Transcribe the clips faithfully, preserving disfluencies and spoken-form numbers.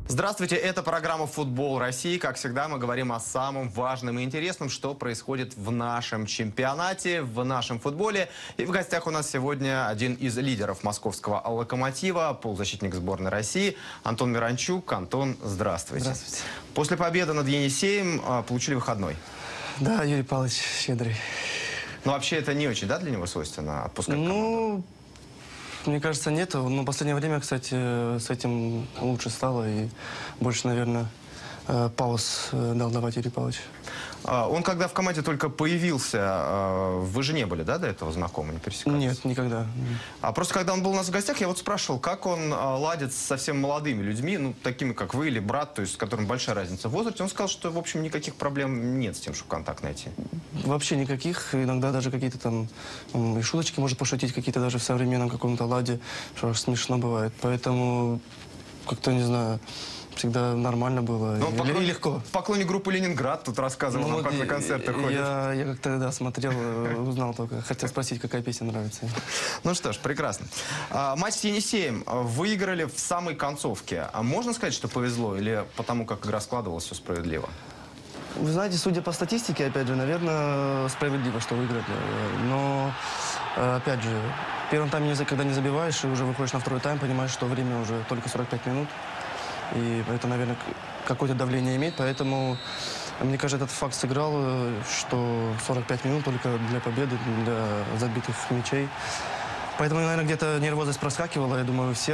Здравствуйте, это программа «Футбол России». Как всегда, мы говорим о самом важном и интересном, что происходит в нашем чемпионате, в нашем футболе. И в гостях у нас сегодня один из лидеров московского «Локомотива», полузащитник сборной России Антон Миранчук. Антон, здравствуйте. Здравствуйте. После победы над Енисеем получили выходной. Да, Юрий Павлович щедрый. Но вообще это не очень, да, для него свойственно отпускать команду? Ну, мне кажется, нет. Но в последнее время, кстати, с этим лучше стало. И больше, наверное, пауз дал давать Юрий Павлович. Он когда в команде только появился, вы же не были, да, до этого знакомы, не пересекались? Нет, никогда. А просто когда он был у нас в гостях, я вот спрашивал, как он ладит с совсем молодыми людьми, ну, такими, как вы или брат, то есть с которым большая разница в возрасте. Он сказал, что, в общем, никаких проблем нет с тем, чтобы контакт найти. Вообще никаких. Иногда даже какие-то там и шуточки может пошутить, какие-то даже в современном каком-то ладе, что аж смешно бывает. Поэтому, как-то, не знаю... Всегда нормально было. Ну, и, поклонник, и легко. Поклонник группы «Ленинград» тут рассказывал, ну, нам, как на концерты ходит. Я, я как-то да, смотрел, узнал только. Хотел спросить, какая песня нравится. Ну что ж, прекрасно. А, матч с Енисеем выиграли в самой концовке. А можно сказать, что повезло? Или потому, как игра складывалась, все справедливо? Вы знаете, судя по статистике, опять же, наверное, справедливо, что выиграли. Но, опять же, в первом тайме, когда не забиваешь, и уже выходишь на второй тайм, понимаешь, что время уже только сорок пять минут. И это, наверное, какое-то давление имеет. Поэтому, мне кажется, этот факт сыграл, что сорок пять минут только для победы, для забитых мячей. Поэтому, наверное, где-то нервозность проскакивала, я думаю, у всех.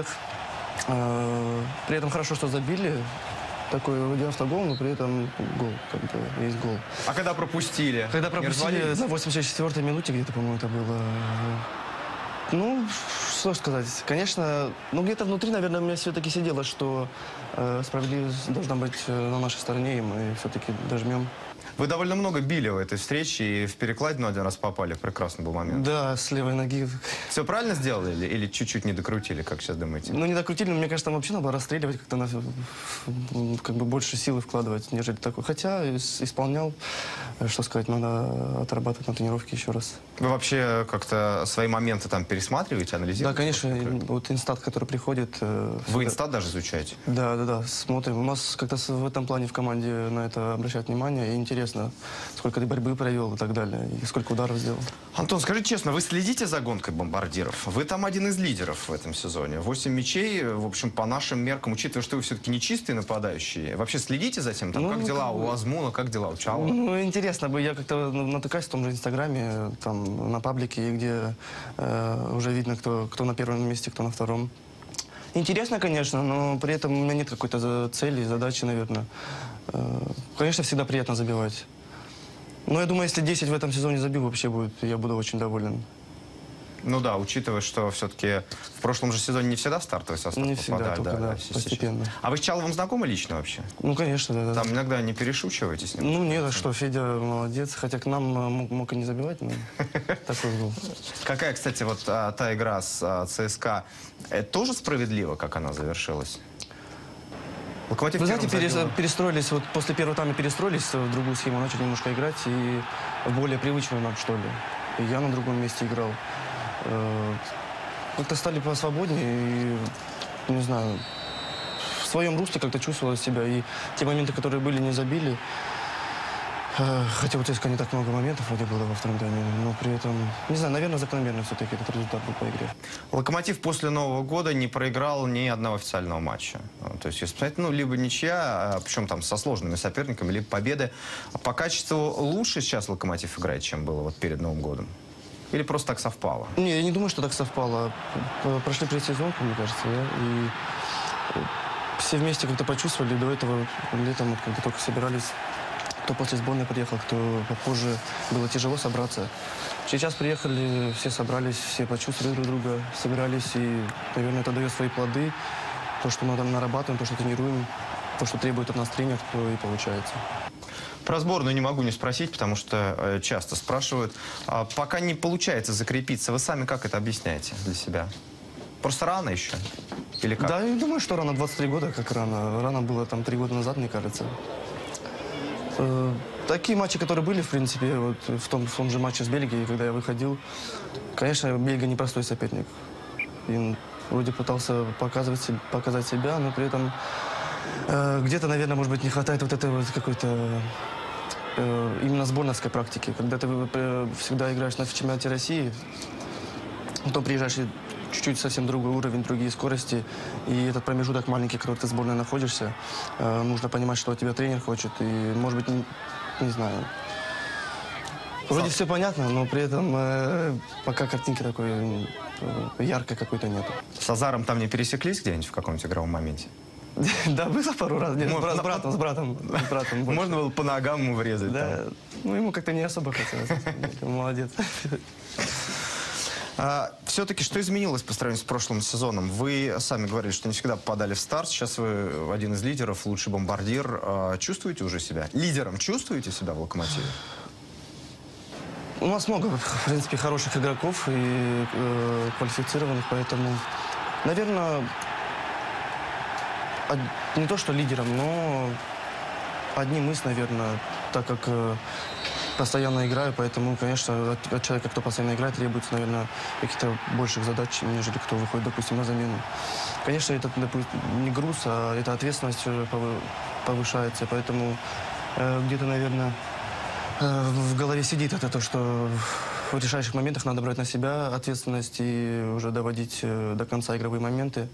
При этом хорошо, что забили. Такой вроде автогол, но при этом гол, как бы, есть гол. А когда пропустили? Когда пропустили на восемьдесят четвёртой минуте где-то, по-моему, это было... Ну, что сказать, конечно, ну где-то внутри, наверное, у меня все-таки сидело, что э, справедливость должна быть на нашей стороне, и мы все-таки дожмем. Вы довольно много били в этой встрече, и в перекладину один раз попали, прекрасный был момент. Да, с левой ноги. Все правильно сделали или, или чуть-чуть не докрутили, как сейчас думаете? Ну, не докрутили, но мне кажется, там вообще надо было расстреливать, как-то на, как бы больше силы вкладывать, нежели такой. Хотя исполнял, что сказать, надо отрабатывать на тренировке еще раз. Вы вообще как-то свои моменты там пересматриваете, анализируете? Да, конечно, вот инстат, который приходит... Вы инстат даже изучаете? Да, да, да, смотрим. У нас как-то в этом плане в команде на это обращают внимание, и интересно, сколько ты борьбы провел и так далее, и сколько ударов сделал. Антон, скажите честно, вы следите за гонкой бомбардиров? Вы там один из лидеров в этом сезоне. Восемь мячей, в общем, по нашим меркам, учитывая, что вы все-таки не чистые нападающие. Вообще следите за тем? Там, ну, как ну, дела как у Азмуна, как дела у Чалова? Ну, интересно бы, я как-то натыкаюсь в том же Инстаграме, там, на паблике, где э, уже видно, кто, кто на первом месте, кто на втором. Интересно, конечно, но при этом у меня нет какой-то цели, задачи, наверное. Конечно, всегда приятно забивать. Но я думаю, если десять в этом сезоне забил, вообще будет, я буду очень доволен. Ну да, учитывая, что все-таки в прошлом же сезоне не всегда в стартовый состав не попадали. Всегда, только, да, да, постепенно. Сейчас. А вы с Чаловым знакомы лично вообще? Ну, конечно, да. Там да. Иногда не перешучиваете с ним? Ну, нет, а что, Федя молодец. Хотя к нам мог, мог и не забивать, но такой был. Какая, кстати, вот та игра с ЦСКА, тоже справедливо, как она завершилась? Локомотив, вы знаете, перес, перестроились, вот после первого тайма перестроились в другую схему, начали немножко играть, и в более привычную нам, что ли. И я на другом месте играл. Как-то стали посвободнее, и, не знаю, в своем русле как-то чувствовала себя. И те моменты, которые были, не забили. Хотя у ЦСКА не так много моментов вроде было во втором тайме, но при этом, не знаю, наверное, закономерно все-таки этот результат был по игре. Локомотив после Нового года не проиграл ни одного официального матча. То есть, если посмотреть, ну, либо ничья, причем там со сложными соперниками, либо победы. По качеству лучше сейчас Локомотив играет, чем было вот перед Новым годом? Или просто так совпало? Не, я не думаю, что так совпало. Прошли предсезонку, мне кажется, да, и все вместе как-то почувствовали. До этого летом, вот, когда только собирались, кто после сборной приехал, кто попозже, было тяжело собраться. Сейчас приехали, все собрались, все почувствовали друг друга, собирались, и, наверное, это дает свои плоды. То, что мы там нарабатываем, то, что тренируем, то, что требует от нас тренер, то и получается. Про сборную не могу не спросить, потому что э, часто спрашивают. А, пока не получается закрепиться, вы сами как это объясняете для себя? Просто рано еще? Или как? Да, я думаю, что рано, двадцать три года, как рано. Рано было там три года назад, мне кажется. Э, такие матчи, которые были, в принципе, вот в том, в том же матче с Бельгией, когда я выходил, конечно, Бельгия непростой соперник. И вроде пытался показывать, показать себя, но при этом Э, где-то, наверное, может быть, не хватает вот этой вот какой-то э, именно сборной практики. Когда ты э, всегда играешь на чемпионате России, потом приезжаешь и чуть-чуть совсем другой уровень, другие скорости. И этот промежуток маленький, который ты в сборной находишься, э, нужно понимать, что от тебя тренер хочет. И, может быть, не, не знаю... Вроде все понятно, но при этом э, пока картинки такой э, яркой какой-то нет. С Азаром там не пересеклись где-нибудь в каком-нибудь игровом моменте? Да, было пару раз. Нет, Можно- с братом, с братом. С братом больше. Можно было по ногам ему врезать? там? Да, ну ему как-то не особо хотелось. Молодец. А, все-таки что изменилось по сравнению с прошлым сезоном? Вы сами говорили, что не всегда попадали в старт. Сейчас вы один из лидеров, лучший бомбардир. А, чувствуете уже себя? Лидером чувствуете себя в «Локомотиве»? У нас много, в принципе, хороших игроков и э, квалифицированных, поэтому, наверное, од- не то что лидером, но одним из, наверное, так как э, постоянно играю, поэтому, конечно, от, от человека, кто постоянно играет, требуется, наверное, каких-то больших задач, нежели кто выходит, допустим, на замену. Конечно, это, допустим, не груз, а эта ответственность уже повы- повышается, поэтому э, где-то, наверное, в голове сидит это то, что в решающих моментах надо брать на себя ответственность и уже доводить э, до конца игровые моменты.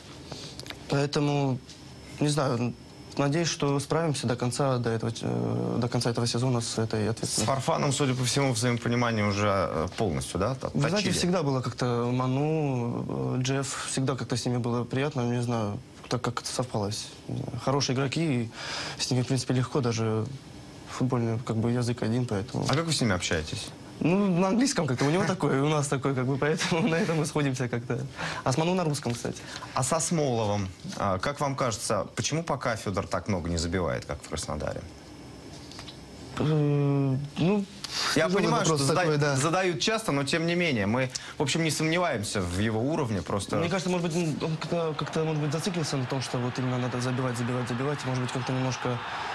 Поэтому, не знаю, надеюсь, что справимся до конца, до этого, э, до конца этого сезона с этой С ответственностью. Фарфаном, судя по всему, взаимопонимание уже э, полностью, да? Вы знаете, отточили? всегда было как-то Ману, э, Джефф, всегда как-то с ними было приятно, не знаю, так как это совпалось. Не знаю, хорошие игроки, и с ними, в принципе, легко, даже футбольный как бы язык один, поэтому... А как вы с ними общаетесь? Ну, на английском как-то, у него такой, у нас такой, как бы, поэтому на этом мы сходимся как-то. А с Ману на русском, кстати. А со Смоловым, а, как вам кажется, почему пока Федор так много не забивает, как в Краснодаре? Э, Ну, Я тяжелый понимаю, что вопрос зада- такой, да. задают часто, но тем не менее, мы, в общем, не сомневаемся в его уровне, просто... Мне кажется, может быть, он как-то, как-то, может быть, зациклился на том, что вот именно надо забивать, забивать, забивать. Может быть, как-то немножко...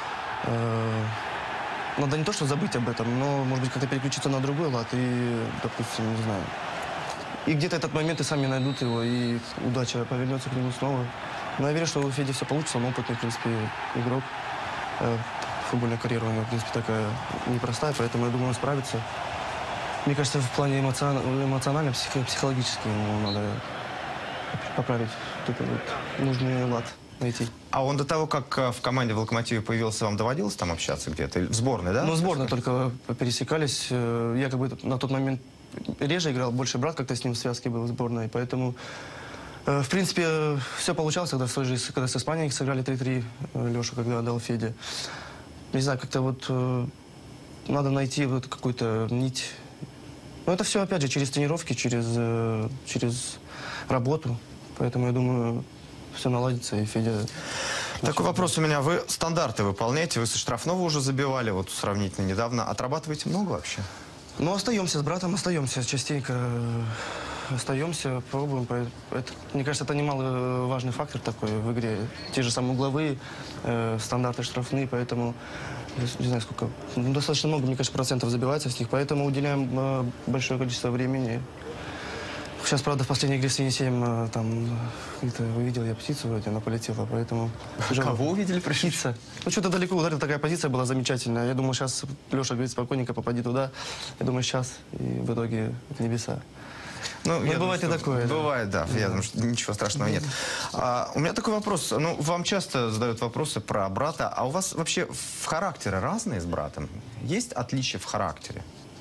э, Надо не то, что забыть об этом, но, может быть, как-то переключиться на другой лад и, допустим, не знаю. И где-то этот момент и сами найдут его, и удача повернется к нему снова. Но я верю, что у Феди все получится, он опытный, в принципе, игрок. Э, Футбольная карьера у него, в принципе, такая непростая, поэтому, я думаю, он справится. Мне кажется, в плане эмоцион... эмоционально, психо- психологически ему надо поправить вот этот вот нужный лад найти. А он до того, как э, в команде в «Локомотиве» появился, вам доводилось там общаться где-то? Или в сборной, да? Ну, в сборной только пересекались. Э, Я как бы на тот момент реже играл, больше брат как-то с ним в связке был в сборной. Поэтому, э, в принципе, все получалось, когда, в той же, когда с Испанией сыграли три-три, э, Леша, когда отдал Феде. Не знаю, как-то вот э, надо найти вот какую-то нить. Но это все, опять же, через тренировки, через, э, через работу. Поэтому, я думаю, все наладится, и Федя... Такой вопрос у меня. Вы стандарты выполняете, вы со штрафного уже забивали, вот сравнительно недавно. Отрабатываете много вообще? Ну, остаемся с братом, остаемся частенько. э, Остаемся, пробуем. По- Это, мне кажется, это немаловажный фактор такой в игре. Те же самые угловые, э, стандарты штрафные, поэтому, не знаю сколько, ну, достаточно много, мне кажется, процентов забивается с них, поэтому уделяем э, большое количество времени. Сейчас, правда, в последней игре с Енисеем, э, там, где-то увидел я птицу, вроде она полетела, поэтому... тяжело. Кого увидели? Пришли? Птица. Ну, что-то далеко ударил, такая позиция была замечательная. Я думаю, сейчас Леша говорит, спокойненько попади туда. Я думаю, сейчас, и в итоге в небеса. Ну, я бывает думаю, и что- такое, да. Бывает, да. Я думаю, что ничего страшного нет. А, у меня такой вопрос. Ну, вам часто задают вопросы про брата. А у вас вообще в характеры разные с братом? Есть отличия в характере?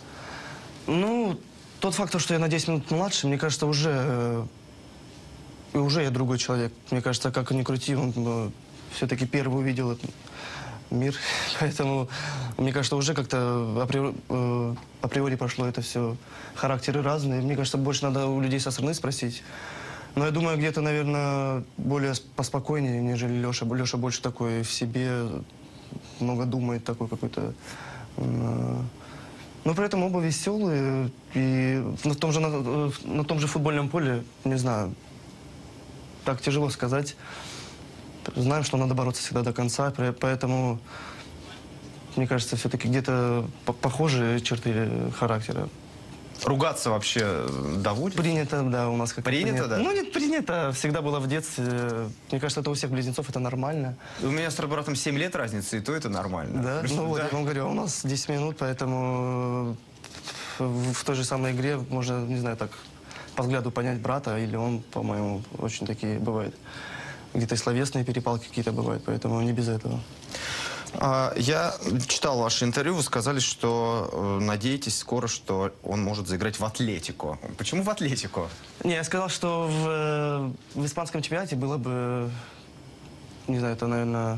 Ну, тот факт, что я на десять минут младше, мне кажется, уже, э, и уже я другой человек. Мне кажется, как ни крути, он э, все-таки первый увидел этот мир. Поэтому, мне кажется, уже как-то априори, э, априори прошло это все. Характеры разные. Мне кажется, больше надо у людей со стороны спросить. Но я думаю, где-то, наверное, более сп- поспокойнее, нежели Леша. Леша больше такой в себе, много думает, такой какой-то... э, Но при этом оба веселые. И на том же, на, на том же футбольном поле, не знаю, так тяжело сказать. Знаем, что надо бороться всегда до конца, при- поэтому, мне кажется, все-таки где-то по- похожие черты характера. Ругаться вообще доводит? Принято, да, у нас как Принято, да? Ну, нет, принято. Всегда было в детстве. Мне кажется, это у всех близнецов это нормально. У меня с братом семь лет разницы, и то это нормально. Да, Потому что, ну вот, да. я вам говорю, у нас десять минут, поэтому в, в той же самой игре можно, не знаю, так по взгляду понять брата, или он, по-моему, очень такие бывают. Где-то и словесные перепалки какие-то бывают, поэтому не без этого. А, Я читал ваше интервью, вы сказали, что э, надеетесь скоро, что он может заиграть в Атлетико. Почему в Атлетико? Не, я сказал, что в, э, в испанском чемпионате было бы, не знаю, это, наверное,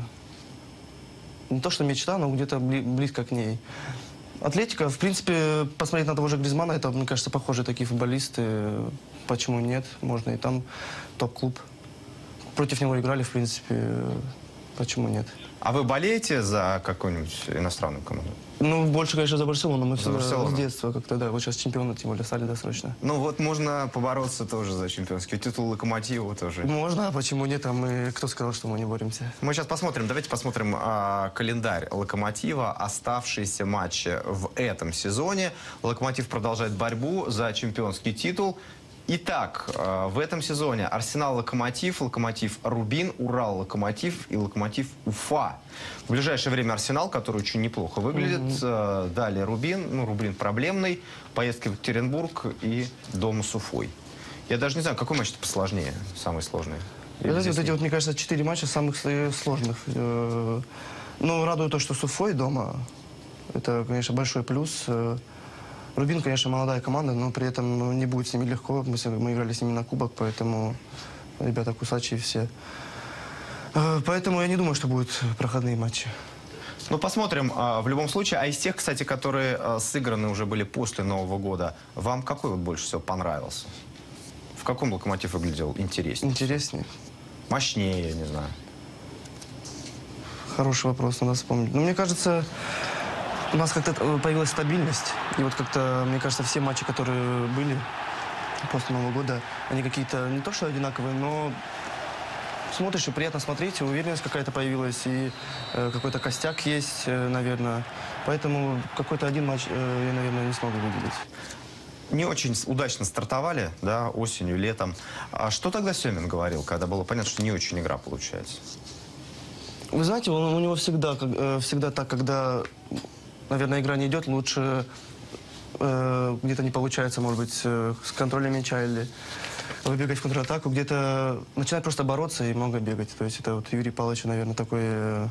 не то, что мечта, но где-то бли- близко к ней. Атлетика, в принципе, посмотреть на того же Гризмана, это, мне кажется, похожие такие футболисты. Почему нет? Можно и там топ-клуб. Против него играли, в принципе, почему нет? А вы болеете за какую-нибудь иностранную команду? Ну, больше, конечно, за Барселону. Мы За всегда Барселону? с детства как-то, да. Вот сейчас чемпионы, тем более, стали досрочно. Ну вот можно побороться тоже за чемпионский титул Локомотива тоже. Можно, а почему нет? А мы, кто сказал, что мы не боремся? Мы сейчас посмотрим, давайте посмотрим а, календарь Локомотива, оставшиеся матчи в этом сезоне. Локомотив продолжает борьбу за чемпионский титул. Итак, а, в этом сезоне Арсенал-Локомотив, Локомотив-Рубин, Урал-Локомотив и Локомотив-Уфа. В ближайшее время Арсенал, который очень неплохо выглядит. Mm-hmm. Далее Рубин, ну Рубин проблемный, поездки в Екатеринбург и дома с Уфой. Я даже не знаю, какой матч посложнее, самый сложный. Вот эти, вот эти вот, мне кажется, четыре матча самых э, сложных. Э, Ну, радует то, что с Уфой дома. Это, конечно, большой плюс. Э, Рубин, конечно, молодая команда, но при этом ну, не будет с ними легко. Мы, с- мы играли с ними на кубок, поэтому ребята кусачие все. Э, Поэтому я не думаю, что будут проходные матчи. Ну, посмотрим а, в любом случае. А из тех, кстати, которые а, сыграны уже были после Нового года, вам какой вот больше всего понравился? В каком Локомотив выглядел интереснее? Интереснее. Мощнее, я не знаю. Хороший вопрос, надо вспомнить. Но мне кажется, у нас как-то э, появилась стабильность. И вот как-то, мне кажется, все матчи, которые были после Нового года, они какие-то не то что одинаковые, но смотришь и приятно смотреть, и уверенность какая-то появилась, и э, какой-то костяк есть, э, наверное. Поэтому какой-то один матч э, я, наверное, не смогу выделить. Не очень с- удачно стартовали, да, осенью, летом. А что тогда Семин говорил, когда было понятно, что не очень игра получается? Вы знаете, он- у него всегда, как- э, всегда так, когда, наверное, игра не идет, лучше э, где-то не получается, может быть, э, с контролем мяча или выбегать в контратаку, где-то начинать просто бороться и много бегать. То есть это вот Юрий Павлович, наверное, такой э,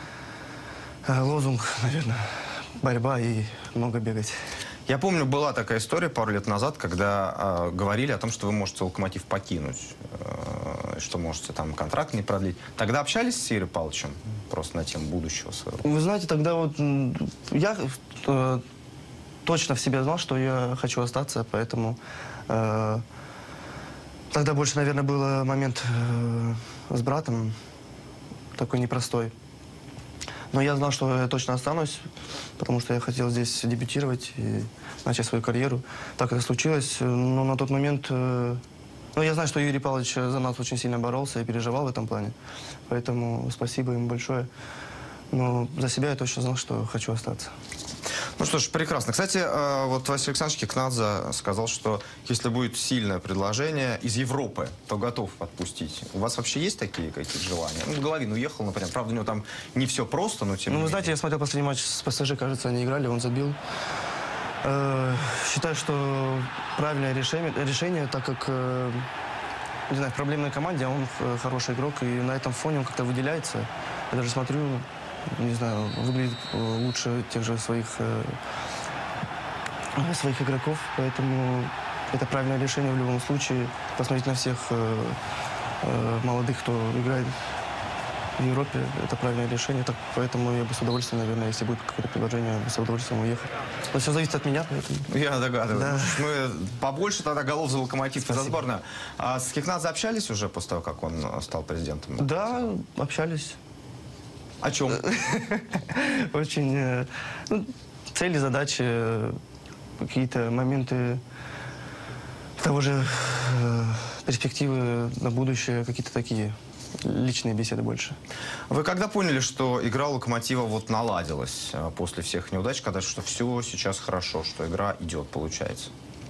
э, лозунг, наверное, борьба и много бегать. Я помню, была такая история пару лет назад, когда э, говорили о том, что вы можете Локомотив покинуть, э, что можете там контракт не продлить. Тогда общались с Юрием Павловичем просто на тему будущего своего? Вы знаете, тогда вот м, я э, точно в себе знал, что я хочу остаться, поэтому э, тогда больше, наверное, был момент э, с братом такой непростой. Но я знал, что я точно останусь, потому что я хотел здесь дебютировать и начать свою карьеру. Так это случилось, но на тот момент... э, Ну, я знаю, что Юрий Павлович за нас очень сильно боролся и переживал в этом плане. Поэтому спасибо ему большое. Но за себя я точно знал, что хочу остаться. Ну что ж, прекрасно. Кстати, э, вот Василий Александрович Кикнадзе сказал, что если будет сильное предложение из Европы, то готов отпустить. У вас вообще есть такие какие-то желания? Ну, Головин уехал, например. Правда, у него там не все просто, но тем Ну, не вы менее. знаете, я смотрел последний матч с ПСЖ, кажется, они играли, он забил. Э, Считаю, что правильное решение, решение, так как, э, не знаю, в проблемной команде, а он э, хороший игрок, и на этом фоне он как-то выделяется. Я даже смотрю, не знаю, выглядит э, лучше тех же своих, э, своих игроков, поэтому это правильное решение в любом случае. Посмотреть на всех э, э, молодых, кто играет в Европе, это правильное решение, так, поэтому я бы с удовольствием, наверное, если будет какое-то предложение, бы с удовольствием уехать. Но все зависит от меня, поэтому... Я догадываюсь. Да. Мы побольше тогда голов за Локомотив и за сборную. А с Кикнадзе общались уже после того, как он э, стал президентом? Да, общались. О чем? Очень... э, ну, цели, задачи, э, какие-то моменты того же э, перспективы на будущее, какие-то такие личные беседы больше. Вы когда поняли, что игра Локомотива вот наладилась э, после всех неудач, когда что все сейчас хорошо, что игра идет, получается?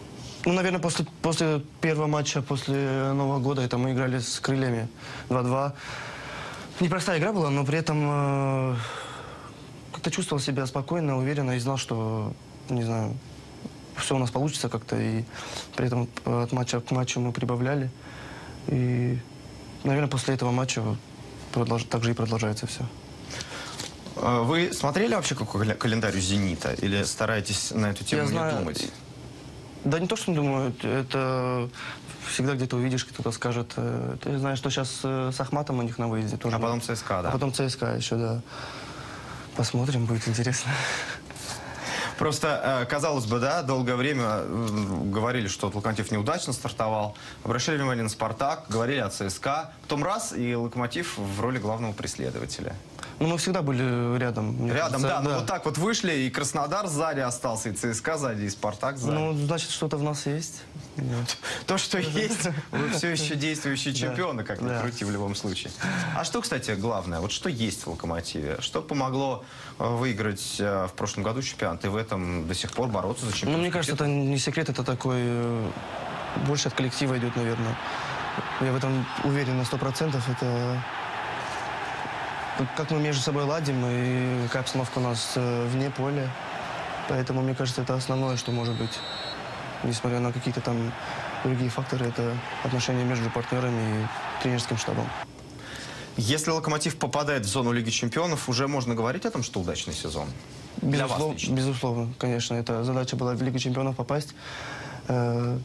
Ну, наверное, после, после первого матча, после Нового года, это мы играли с Крыльями два-два. Непростая игра была, но при этом э, как-то чувствовал себя спокойно, уверенно и знал, что, не знаю, все у нас получится как-то. И при этом от матча к матчу мы прибавляли. И, наверное, после этого матча продолж... так же и продолжается все. Вы смотрели вообще какой календарь у «Зенита» или стараетесь на эту тему Я не знаю... думать? Да не то, что не думаю, это всегда где-то увидишь, кто-то скажет. э, Ты знаешь, что сейчас э, с Ахматом у них на выезде тоже. А потом ЦСКА, да? А потом ЦСКА еще, да. Посмотрим, будет интересно. Просто, э, казалось бы, да, долгое время э, говорили, что «Локомотив» неудачно стартовал, обращали внимание на «Спартак», говорили о ЦСКА, потом раз, и «Локомотив» в роли главного преследователя. Ну, мы всегда были рядом. мне Рядом, кажется, да, но вот так вот вышли, и Краснодар сзади остался, и ЦСКА сзади, и «Спартак» сзади. Ну, значит, что-то в нас есть. То, что есть, вы все еще действующие чемпионы, как ни Да. крути в любом случае. А что, кстати, главное, вот что есть в «Локомотиве? Что помогло э, выиграть э, в прошлом году чемпионат и в этом до сих пор бороться за чемпионство? Ну, мне кажется, это не секрет, это такой... э, Больше от коллектива идет, наверное. Я в этом уверен на сто процентов. Это... Как мы между собой ладим, и какая обстановка у нас э, вне поля. Поэтому, мне кажется, это основное, что может быть. Несмотря на какие-то там другие факторы, это отношения между партнерами и тренерским штабом. Если «Локомотив» попадает в зону Лиги чемпионов, уже можно говорить о том, что удачный сезон? Для вас Безусловно, лично. безусловно, конечно. Это задача была в Лигу чемпионов попасть. Э,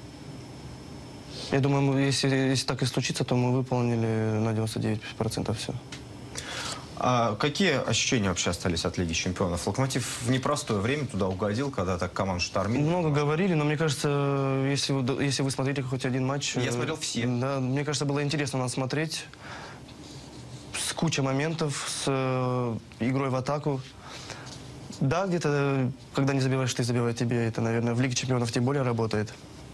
Я думаю, мы, если, если так и случится, то мы выполнили на девяносто девять процентов все. А какие ощущения вообще остались от Лиги чемпионов? «Локомотив» в непростое время туда угодил, когда так команда штормила. Много говорили, но мне кажется, если вы, если вы смотрели хоть один матч... Я э, смотрел все. Да, мне кажется, было интересно нас смотреть. С кучей моментов, с э, игрой в атаку. Да, где-то, когда не забиваешь, ты забиваешь тебе. Это, наверное, в Лиге чемпионов тем более работает.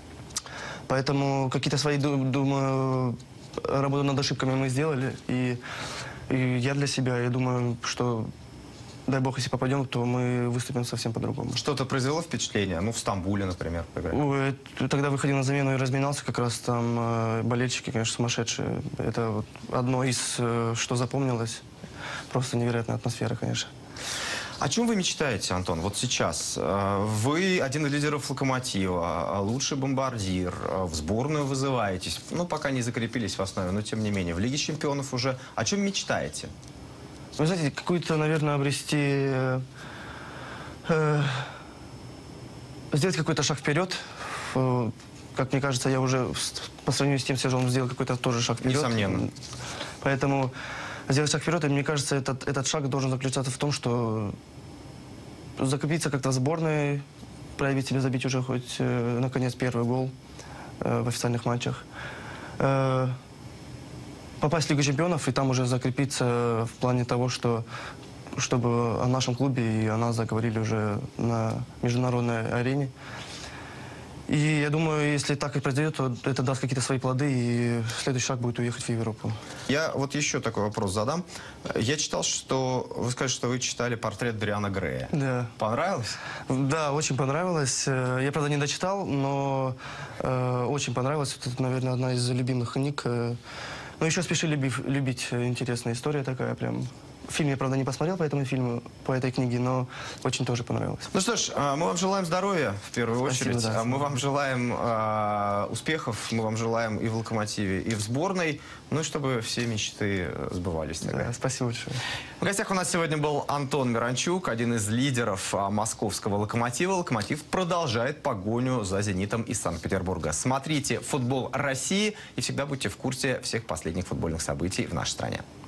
Поэтому какие-то свои, ду- думаю, работу над ошибками мы сделали. И, и я для себя, я думаю, что, дай бог, если попадем, то мы выступим совсем по-другому. Что-то произвело впечатление? Ну, в Стамбуле, например, поиграли. Ой, э, Тогда выходил на замену и разминался, как раз там э, болельщики, конечно, сумасшедшие. Это вот одно из, э, что запомнилось. Просто невероятная атмосфера, конечно. О чем вы мечтаете, Антон? Вот сейчас. э, Вы один из лидеров «Локомотива», лучший бомбардир, э, в сборную вызываетесь. Ну, пока не закрепились в основе, но тем не менее. В Лиге чемпионов уже. О чем мечтаете? Вы знаете, какую-то, наверное, обрести... э, э, сделать какой-то шаг вперед. Э, как мне кажется, я уже с- по сравнению с тем сезоном сделал какой-то тоже шаг вперед. Несомненно. Поэтому сделать шаг вперед, и мне кажется, этот, этот шаг должен заключаться в том, что закрепиться как-то в сборной, проявить себя, забить уже хоть, э, наконец, первый гол э, в официальных матчах. Э, попасть в Лигу чемпионов и там уже закрепиться в плане того, что чтобы о нашем клубе и о нас заговорили уже на международной арене. И я думаю, если так и произойдет, то это даст какие-то свои плоды, и следующий шаг будет уехать в Европу. Я вот еще такой вопрос задам. Я читал, что... Вы сказали, что вы читали портрет Дориана Грея. Да. Понравилось? Да, очень понравилось. Э, Я, правда, не дочитал, но э, очень понравилось. Это, наверное, одна из любимых книг. Э, Ну, еще «Спеши любив- любить». Интересная история такая прям. Фильм я, правда, не посмотрел по этому фильму, по этой книге, но очень тоже понравилось. Ну что ж, а, мы вам желаем здоровья, в первую Спасибо, очередь. да. А Мы вам желаем а, успехов, мы вам желаем и в «Локомотиве», и в сборной. Ну и чтобы все мечты э, сбывались тогда. Да, спасибо большое. В гостях у нас сегодня был Антон Миранчук, один из лидеров а, московского «Локомотива». «Локомотив» продолжает погоню за «Зенитом» из Санкт-Петербурга. Смотрите «Футбол России» и всегда будьте в курсе всех последних футбольных событий в нашей стране.